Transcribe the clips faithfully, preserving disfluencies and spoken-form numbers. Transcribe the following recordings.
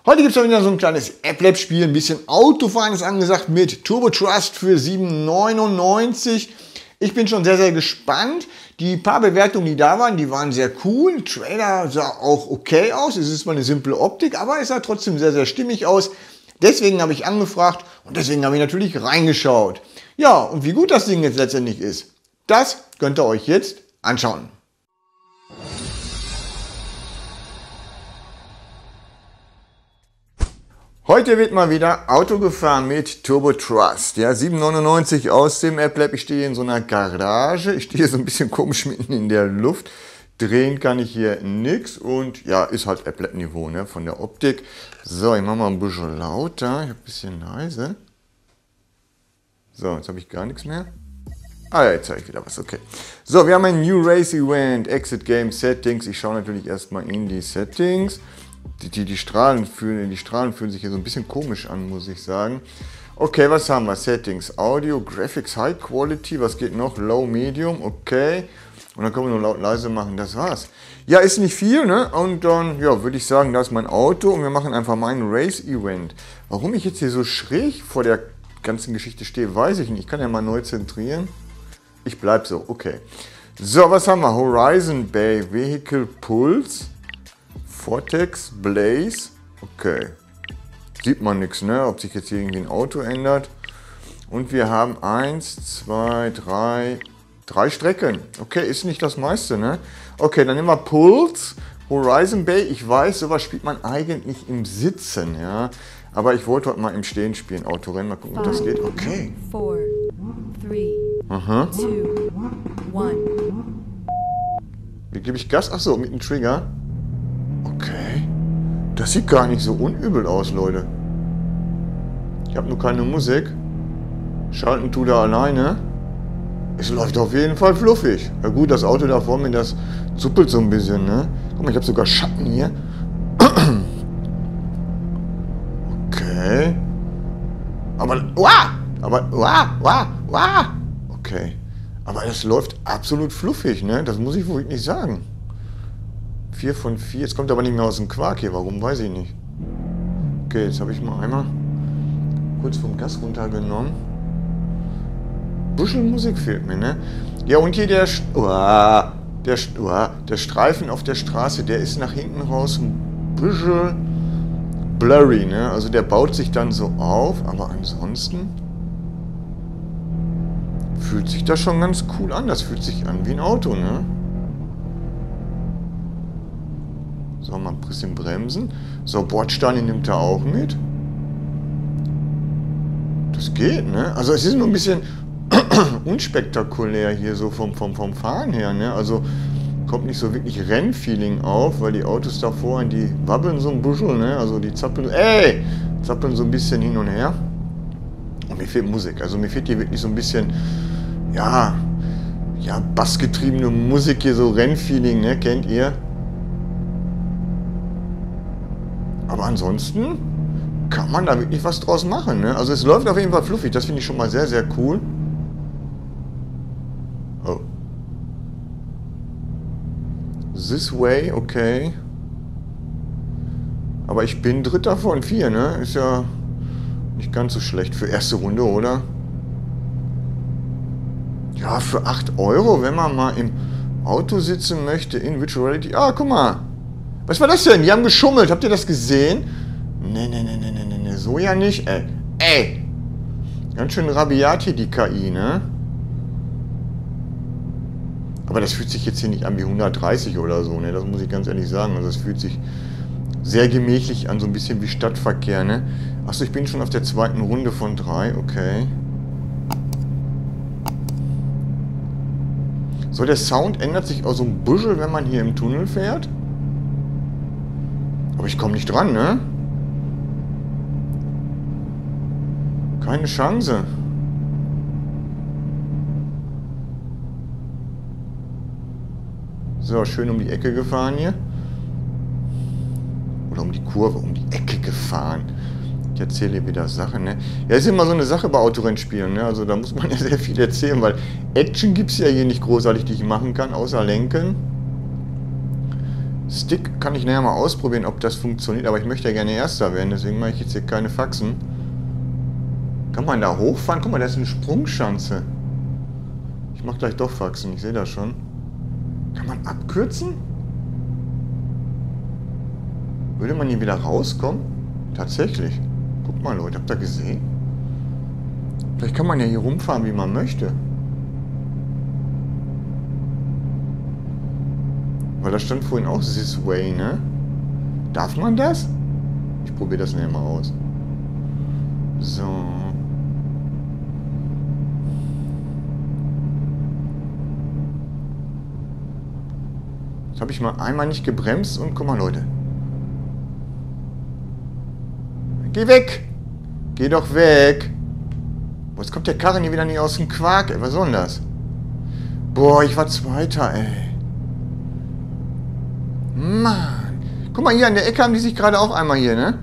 Heute gibt es wieder so ein kleines App-Lab-Spiel, ein bisschen Autofahren ist angesagt mit Turbo Trust für sieben neunundneunzig. Ich bin schon sehr, sehr gespannt. Die paar Bewertungen, die da waren, die waren sehr cool. Trailer sah auch okay aus. Es ist zwar eine simple Optik, aber es sah trotzdem sehr, sehr stimmig aus. Deswegen habe ich angefragt und deswegen habe ich natürlich reingeschaut. Ja, und wie gut das Ding jetzt letztendlich ist, das könnt ihr euch jetzt anschauen. Heute wird mal wieder Auto gefahren mit Turbo Trust. Ja, sieben neunundneunzig aus dem App-Lab. Ich stehe in so einer Garage. Ich stehe so ein bisschen komisch mitten in der Luft. Drehen kann ich hier nichts. Und ja, ist halt App-Lab-Niveau, ne, von der Optik. So, ich mache mal ein bisschen lauter. Ich habe ein bisschen leise. So, jetzt habe ich gar nichts mehr. Ah ja, jetzt habe ich wieder was. Okay. So, wir haben ein New Race Event. Exit Game Settings. Ich schaue natürlich erstmal in die Settings. Die, die, die, Strahlen fühlen, die Strahlen fühlen sich hier so ein bisschen komisch an, muss ich sagen. Okay, was haben wir? Settings, Audio, Graphics, High Quality, was geht noch? Low, Medium, okay. Und dann können wir nur laut, leise machen, das war's. Ja, ist nicht viel, ne? Und dann, ja, würde ich sagen, da ist mein Auto und wir machen einfach mal ein Race-Event. Warum ich jetzt hier so schräg vor der ganzen Geschichte stehe, weiß ich nicht. Ich kann ja mal neu zentrieren. Ich bleib so, okay. So, was haben wir? Horizon Bay, Vehicle Pulse. Vortex, Blaze, okay, sieht man nichts, ne, ob sich jetzt hier irgendwie ein Auto ändert. Und wir haben eins, zwei, drei, drei Strecken. Okay, ist nicht das meiste, ne? Okay, dann nehmen wir Pulse, Horizon Bay. Ich weiß, sowas spielt man eigentlich im Sitzen, ja. Aber ich wollte heute mal im Stehen spielen, Autorennen, mal gucken, ob das geht. Okay. Four, three, Aha. two, one. Wie gebe ich Gas? Achso, mit dem Trigger. Okay, das sieht gar nicht so unübel aus, Leute. Ich habe nur keine Musik. Schalten tut er alleine. Es läuft auf jeden Fall fluffig. Ja gut, das Auto da vor mir, das zuppelt so ein bisschen, ne? Guck mal, ich habe sogar Schatten hier. Okay. Aber, uah! Aber, uah, uah, uah! Okay. Aber es läuft absolut fluffig, ne? Das muss ich wohl nicht sagen. vier von vier. Jetzt kommt aber nicht mehr aus dem Quark hier. Warum, weiß ich nicht. Okay, jetzt habe ich mal einmal kurz vom Gas runtergenommen. Bisschen Musik fehlt mir, ne? Ja, und hier der, Uah, der, Uah, der Streifen auf der Straße, der ist nach hinten raus ein bisschen blurry, ne? Also der baut sich dann so auf, aber ansonsten fühlt sich das schon ganz cool an. Das fühlt sich an wie ein Auto, ne? So, mal ein bisschen bremsen. So, Bordsteine nimmt er auch mit. Das geht, ne? Also es ist nur ein bisschen unspektakulär hier so vom, vom, vom Fahren her, ne? Also kommt nicht so wirklich Rennfeeling auf, weil die Autos da vorne, die wabbeln so ein bisschen, ne? Also die zappeln, ey, zappeln so ein bisschen hin und her. Und mir fehlt Musik. Also mir fehlt hier wirklich so ein bisschen, ja, ja, bassgetriebene Musik hier, so Rennfeeling, ne? Kennt ihr? Aber ansonsten kann man da wirklich was draus machen, ne? Also es läuft auf jeden Fall fluffig, das finde ich schon mal sehr, sehr cool. Oh. This way, okay. Aber ich bin Dritter von vier, ne? Ist ja nicht ganz so schlecht für erste Runde, oder? Ja, für acht Euro, wenn man mal im Auto sitzen möchte in Virtual Reality. Ah, guck mal. Was war das denn? Die haben geschummelt. Habt ihr das gesehen? Ne, ne, ne, ne, ne, ne, so ja nicht. Ey, ey. Ganz schön rabiat hier die K I, ne? Aber das fühlt sich jetzt hier nicht an wie hundertdreißig oder so, ne? Das muss ich ganz ehrlich sagen. Also es fühlt sich sehr gemächlich an, so ein bisschen wie Stadtverkehr, ne? Achso, ich bin schon auf der zweiten Runde von drei, okay. So, der Sound ändert sich auch so ein bisschen, wenn man hier im Tunnel fährt. Aber ich komme nicht dran, ne? Keine Chance. So, schön um die Ecke gefahren hier. Oder um die Kurve, um die Ecke gefahren. Ich erzähle wieder Sachen, ne? Ja, ist immer so eine Sache bei Autorennspielen, ne? Also da muss man ja sehr viel erzählen, weil Action gibt es ja hier nicht großartig, die ich machen kann, außer lenken. Stick kann ich nachher mal ausprobieren, ob das funktioniert. Aber ich möchte ja gerne Erster werden, deswegen mache ich jetzt hier keine Faxen. Kann man da hochfahren? Guck mal, da ist eine Sprungschanze. Ich mache gleich doch Faxen, ich sehe das schon. Kann man abkürzen? Würde man hier wieder rauskommen? Tatsächlich. Guck mal, Leute, habt ihr gesehen? Vielleicht kann man ja hier rumfahren, wie man möchte. Weil da stand vorhin auch This Way, ne? Darf man das? Ich probiere das nachher mal aus. So. Jetzt habe ich mal einmal nicht gebremst und guck mal, Leute. Geh weg! Geh doch weg! Boah, jetzt kommt der Karren hier wieder nicht aus dem Quark, ey. Was soll denn das? Boah, ich war Zweiter, ey. Mann. Guck mal, hier an der Ecke haben die sich gerade auch einmal hier, ne?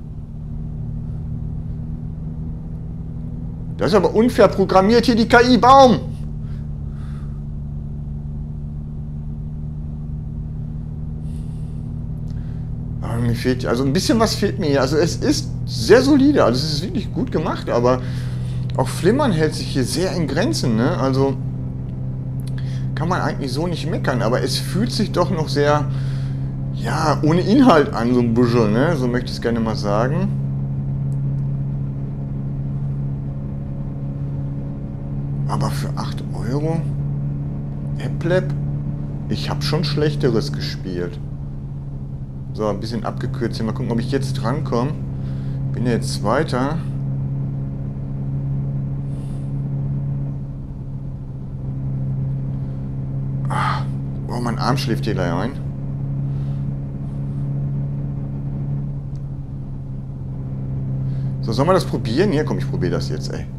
Das ist aber unfair programmiert hier, die K I. Baum! Aber mir fehlt, also ein bisschen was fehlt mir hier. Also es ist sehr solide, also es ist wirklich gut gemacht, aber auch Flimmern hält sich hier sehr in Grenzen, ne? Also kann man eigentlich so nicht meckern, aber es fühlt sich doch noch sehr, ja, ohne Inhalt an, so ein bisschen, ne? So möchte ich es gerne mal sagen. Aber für acht Euro? Appleb? Ich habe schon Schlechteres gespielt. So, ein bisschen abgekürzt hier. Mal gucken, ob ich jetzt drankomme. Bin ja jetzt Zweiter. Ah, oh, mein Arm schläft hier gleich ein. So, sollen wir das probieren? Hier, komm, ich probiere das jetzt, ey.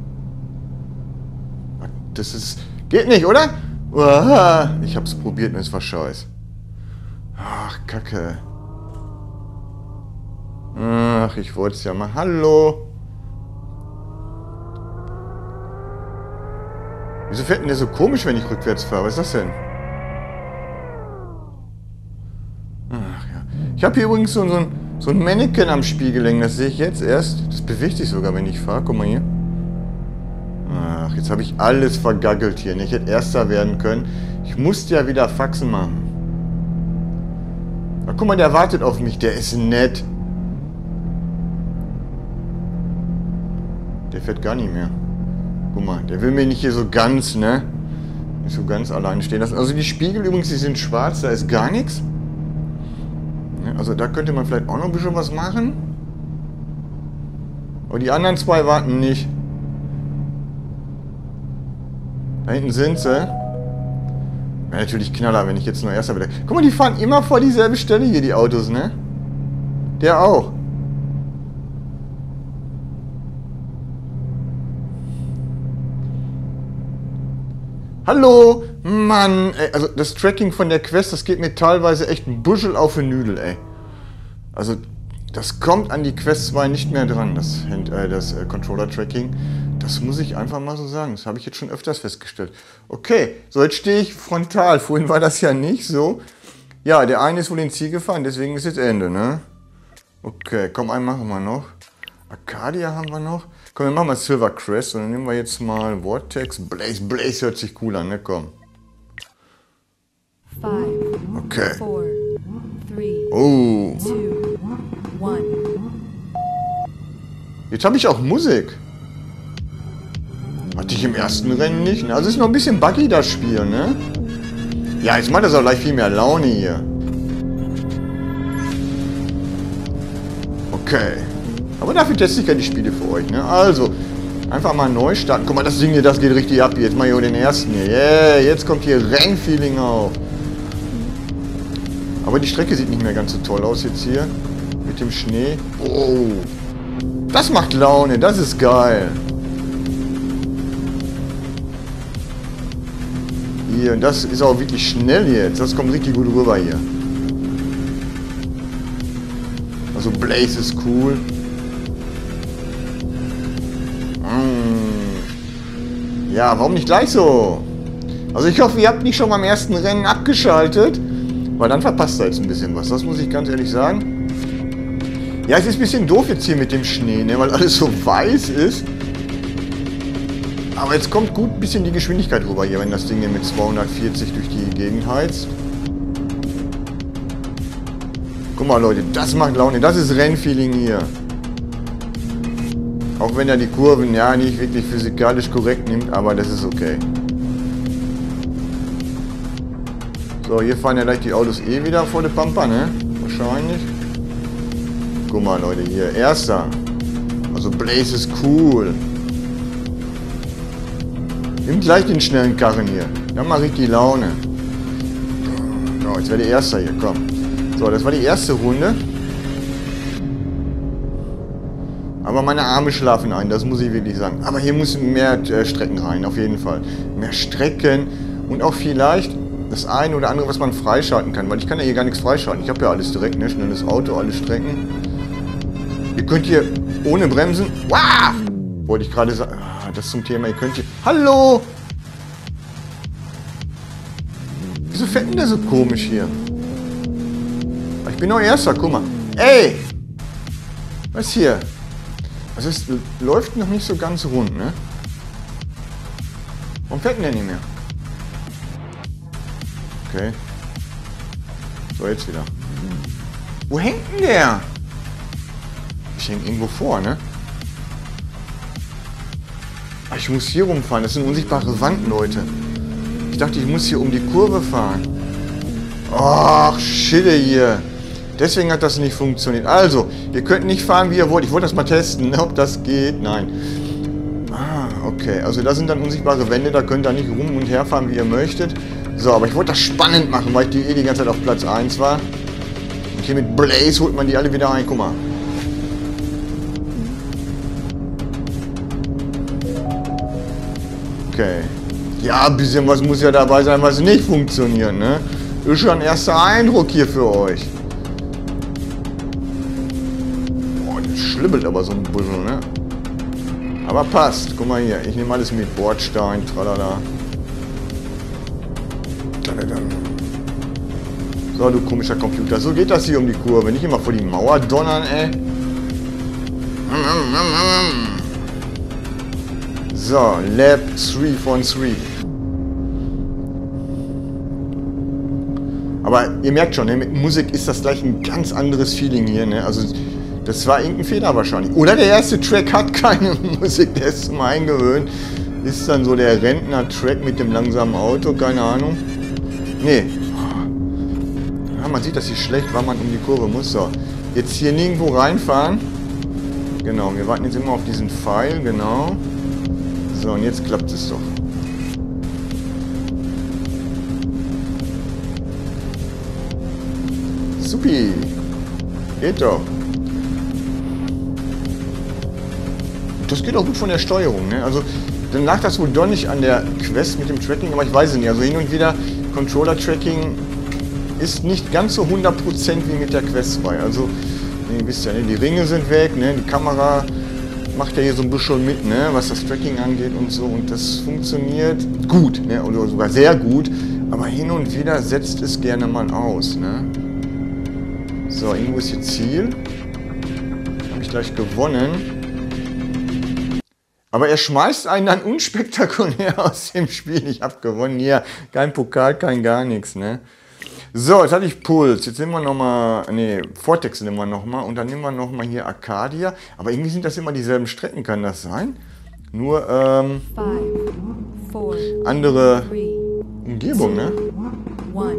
Das ist... Geht nicht, oder? Uah, ich hab's probiert und es war scheiß. Ach, Kacke. Ach, ich wollte es ja mal. Hallo. Wieso fährt denn der so komisch, wenn ich rückwärts fahre? Was ist das denn? Ach ja. Ich habe hier übrigens so, so, ein, so ein Mannequin am Spiegelgelenk. Das sehe ich jetzt erst. Das bewegt sich sogar, wenn ich fahre. Guck mal hier. Ach, jetzt habe ich alles vergaggelt hier. Ich hätte Erster werden können. Ich musste ja wieder Faxen machen. Ach, guck mal, der wartet auf mich. Der ist nett. Der fährt gar nicht mehr. Guck mal, der will mir nicht hier so ganz, ne? Nicht so ganz alleine stehen lassen. Also die Spiegel übrigens, die sind schwarz, da ist gar nichts. Also da könnte man vielleicht auch noch ein bisschen was machen. Aber die anderen zwei warten nicht. Da hinten sind sie. Wäre natürlich Knaller, wenn ich jetzt nur Erster werde. Guck mal, die fahren immer vor dieselbe Stelle hier, die Autos, ne? Der auch. Hallo! Mann, ey, also das Tracking von der Quest, das geht mir teilweise echt ein Buschel auf den Nüdel, ey. Also, das kommt an die Quest zwei nicht mehr dran, das, Hand, äh, das äh, Controller-Tracking. Das muss ich einfach mal so sagen. Das habe ich jetzt schon öfters festgestellt. Okay, so jetzt stehe ich frontal. Vorhin war das ja nicht so. Ja, der eine ist wohl ins Ziel gefahren, deswegen ist jetzt Ende, ne? Okay, komm, einen machen wir noch. Arcadia haben wir noch. Komm, wir machen mal Silver Crest und dann nehmen wir jetzt mal Vortex. Blaze, Blaze hört sich cool an, ne? Komm. Five, okay. Four, three, oh. two, one. Jetzt habe ich auch Musik. Hatte ich im ersten Rennen nicht. Also ist noch ein bisschen buggy, das Spiel, ne? Ja, jetzt macht das auch gleich viel mehr Laune hier. Okay. Aber dafür teste ich ja die Spiele für euch, ne? Also, einfach mal neu starten. Guck mal, das Ding hier, das geht richtig ab. Jetzt mal hier den ersten hier. Yeah, jetzt kommt hier Rennfeeling auf. Aber die Strecke sieht nicht mehr ganz so toll aus jetzt hier. Mit dem Schnee. Oh. Das macht Laune, das ist geil. Hier, und das ist auch wirklich schnell jetzt. Das kommt richtig gut rüber hier. Also Blaze ist cool. Ja, warum nicht gleich so? Also ich hoffe, ihr habt nicht schon beim ersten Rennen abgeschaltet, Weil dann verpasst er jetzt ein bisschen was. Das muss ich ganz ehrlich sagen. Ja, es ist ein bisschen doof jetzt hier mit dem Schnee, ne? Weil alles so weiß ist. Aber jetzt kommt gut ein bisschen die Geschwindigkeit rüber hier, wenn das Ding hier mit zweihundertvierzig durch die Gegend heizt. Guck mal, Leute, das macht Laune. Das ist Rennfeeling hier. Auch wenn er die Kurven ja nicht wirklich physikalisch korrekt nimmt, aber das ist okay. So, hier fahren ja gleich die Autos eh wieder vor der Pampa, ne? Wahrscheinlich. Guck mal, Leute, hier. Erster. Also Blaze ist cool. Nimm gleich den schnellen Karren hier. Dann mache ich die Laune. So, jetzt wäre der Erste hier, komm. So, das war die erste Runde. Aber meine Arme schlafen ein, das muss ich wirklich sagen. Aber hier müssen mehr äh, Strecken rein, auf jeden Fall. Mehr Strecken und auch vielleicht das eine oder andere, was man freischalten kann. Weil ich kann ja hier gar nichts freischalten. Ich habe ja alles direkt, ne? Schnelles Auto, alle Strecken. Ihr könnt hier ohne Bremsen... Wow! Wollte ich gerade sagen... Ah, das zum Thema, ihr könnt hier... Hallo! Wieso fährt denn der so komisch hier? Ich bin noch Erster, guck mal. Ey! Was hier? Also es läuft noch nicht so ganz rund, ne? Warum fährt denn der nicht mehr? Okay. So, jetzt wieder. Wo hängt denn der? Ich hänge irgendwo vor, ne? Ach, ich muss hier rumfahren. Das ist eine unsichtbare Wand, Leute. Ich dachte, ich muss hier um die Kurve fahren. Ach, Schille hier. Deswegen hat das nicht funktioniert. Also, ihr könnt nicht fahren, wie ihr wollt. Ich wollte das mal testen, ob das geht. Nein. Ah, okay. Also, da sind dann unsichtbare Wände. Da könnt ihr nicht rum und her fahren, wie ihr möchtet. So, aber ich wollte das spannend machen, weil ich die eh die ganze Zeit auf Platz eins war. Und hier mit Blaze holt man die alle wieder ein. Guck mal. Okay. Ja, ein bisschen was muss ja dabei sein, was nicht funktioniert, ne? Ist schon ein erster Eindruck hier für euch. Boah, das schlibbelt aber so ein bisschen, ne? Aber passt. Guck mal hier. Ich nehme alles mit. Bordstein, tralala. So, du komischer Computer. So geht das hier um die Kurve. Nicht immer vor die Mauer donnern, ey. So, Lap drei von drei. Aber ihr merkt schon, ne, mit Musik ist das gleich ein ganz anderes Feeling hier. Ne? Also das war irgendein Fehler wahrscheinlich. Oder der erste Track hat keine Musik, der ist zum Eingewöhnen. Ist dann so der Rentner-Track mit dem langsamen Auto, keine Ahnung. Nee. Ja, man sieht, dass hier schlecht, weil man um die Kurve muss. So, jetzt hier nirgendwo reinfahren. Genau, wir warten jetzt immer auf diesen Pfeil, genau. So, und jetzt klappt es doch. Supi. Geht doch. Das geht auch gut von der Steuerung, ne? Also, dann lag das wohl doch nicht an der Quest mit dem Tracking, aber ich weiß es nicht. Also hin und wieder, Controller-Tracking ist nicht ganz so hundert Prozent wie mit der Quest zwei. Also, ihr wisst ja, ne? Die Ringe sind weg, ne? Die Kamera macht ja hier so ein bisschen mit, ne? Was das Tracking angeht und so. Und das funktioniert gut, ne? Oder sogar sehr gut. Aber hin und wieder setzt es gerne mal aus, ne? So, irgendwo ist hier Ziel. Habe ich gleich gewonnen. Aber er schmeißt einen dann unspektakulär aus dem Spiel. Ich habe gewonnen hier. Kein Pokal, kein gar nichts, ne? So, jetzt hatte ich Puls. Jetzt nehmen wir nochmal, ne, Vortex nehmen wir nochmal. Und dann nehmen wir nochmal hier Arcadia. Aber irgendwie sind das immer dieselben Strecken, kann das sein? Nur, ähm, Five, four, andere three, Umgebung, ne? one.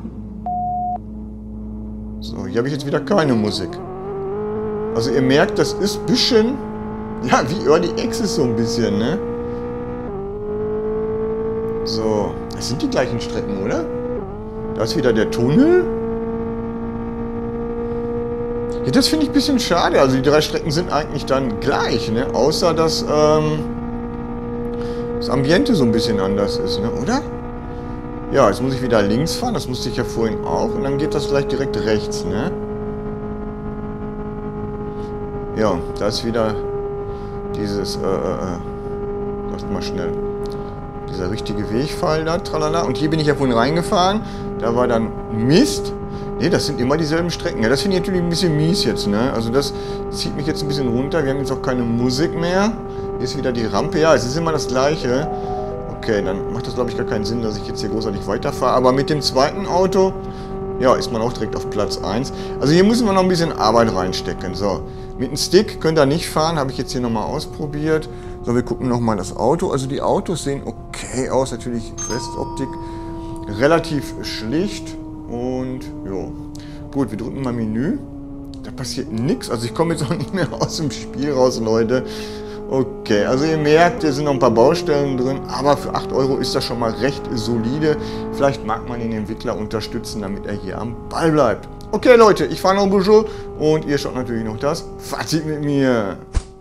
So, hier habe ich jetzt wieder keine Musik. Also ihr merkt, das ist ein bisschen, ja, wie Early Access so ein bisschen, ne? So, das sind die gleichen Strecken, oder? Da ist wieder der Tunnel. Ja, das finde ich ein bisschen schade. Also die drei Strecken sind eigentlich dann gleich, ne? Außer, dass ähm, das Ambiente so ein bisschen anders ist, ne? Oder? Ja, jetzt muss ich wieder links fahren. Das musste ich ja vorhin auch. Und dann geht das gleich direkt rechts, ne? Ja, da ist wieder dieses, äh, äh, sagt mal schnell, dieser richtige Wegfall da, tralala. Und hier bin ich ja vorhin reingefahren. Da war dann Mist. Ne, das sind immer dieselben Strecken. Ja, das finde ich natürlich ein bisschen mies jetzt, ne? Also das zieht mich jetzt ein bisschen runter. Wir haben jetzt auch keine Musik mehr. Hier ist wieder die Rampe. Ja, es ist immer das Gleiche. Okay, dann macht das, glaube ich, gar keinen Sinn, dass ich jetzt hier großartig weiterfahre. Aber mit dem zweiten Auto, ja, ist man auch direkt auf Platz eins. Also hier müssen wir noch ein bisschen Arbeit reinstecken. So, mit dem Stick könnt ihr nicht fahren. Habe ich jetzt hier nochmal ausprobiert. So, wir gucken nochmal das Auto. Also die Autos sehen okay aus. Natürlich Quest-Optik. Relativ schlicht. Und, jo. Gut, wir drücken mal Menü. Da passiert nichts. Also ich komme jetzt auch nicht mehr aus dem Spiel raus, Leute. Okay, also ihr merkt, hier sind noch ein paar Baustellen drin, aber für acht Euro ist das schon mal recht solide. Vielleicht mag man den Entwickler unterstützen, damit er hier am Ball bleibt. Okay Leute, ich fahre noch ein bisschen und ihr schaut natürlich noch das Fazit mit mir.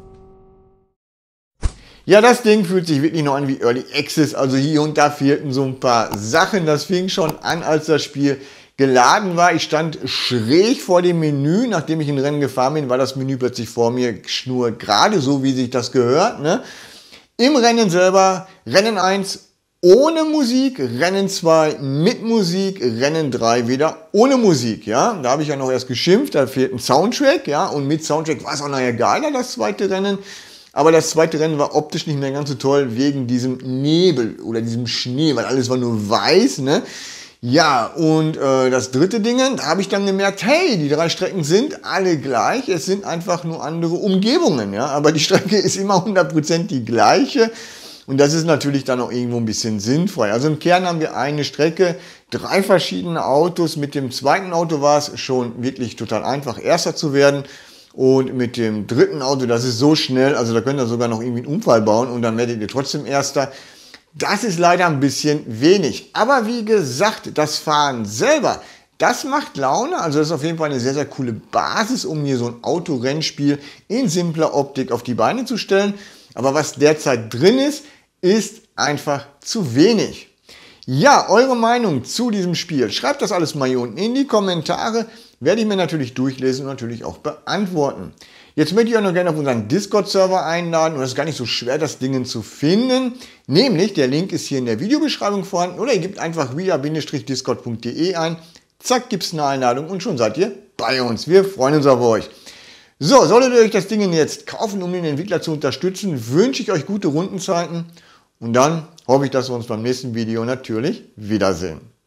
Ja, das Ding fühlt sich wirklich noch an wie Early Access, also hier und da fehlten so ein paar Sachen. Das fing schon an, als das Spiel geladen war. Ich stand schräg vor dem Menü. Nachdem ich in Rennen gefahren bin, war das Menü plötzlich vor mir schnurgerade, so wie sich das gehört. Ne? Im Rennen selber, Rennen eins ohne Musik, Rennen zwei mit Musik, Rennen drei wieder ohne Musik. Ja? Da habe ich ja noch erst geschimpft, da fehlt ein Soundtrack. Ja? Und mit Soundtrack war es auch nachher geiler, das zweite Rennen. Aber das zweite Rennen war optisch nicht mehr ganz so toll wegen diesem Nebel oder diesem Schnee, weil alles war nur weiß. Ne? Ja, und äh, das dritte Ding, da habe ich dann gemerkt, hey, die drei Strecken sind alle gleich, es sind einfach nur andere Umgebungen, ja, aber die Strecke ist immer hundert Prozent die gleiche und das ist natürlich dann auch irgendwo ein bisschen sinnvoll. Also im Kern haben wir eine Strecke, drei verschiedene Autos, mit dem zweiten Auto war es schon wirklich total einfach, Erster zu werden und mit dem dritten Auto, das ist so schnell, also da könnt ihr sogar noch irgendwie einen Unfall bauen und dann werdet ihr trotzdem Erster. Das ist leider ein bisschen wenig. Aber wie gesagt, das Fahren selber, das macht Laune. Also das ist auf jeden Fall eine sehr, sehr coole Basis, um hier so ein Autorennspiel in simpler Optik auf die Beine zu stellen. Aber was derzeit drin ist, ist einfach zu wenig. Ja, eure Meinung zu diesem Spiel, schreibt das alles mal hier unten in die Kommentare. Werde ich mir natürlich durchlesen und natürlich auch beantworten. Jetzt möchte ich euch noch gerne auf unseren Discord-Server einladen und es ist gar nicht so schwer, das Ding zu finden. Nämlich, der Link ist hier in der Videobeschreibung vorhanden oder ihr gebt einfach via discord punkt de ein. Zack, gibt es eine Einladung und schon seid ihr bei uns. Wir freuen uns auf euch. So, solltet ihr euch das Ding jetzt kaufen, um den Entwickler zu unterstützen, wünsche ich euch gute Rundenzeiten und dann hoffe ich, dass wir uns beim nächsten Video natürlich wiedersehen.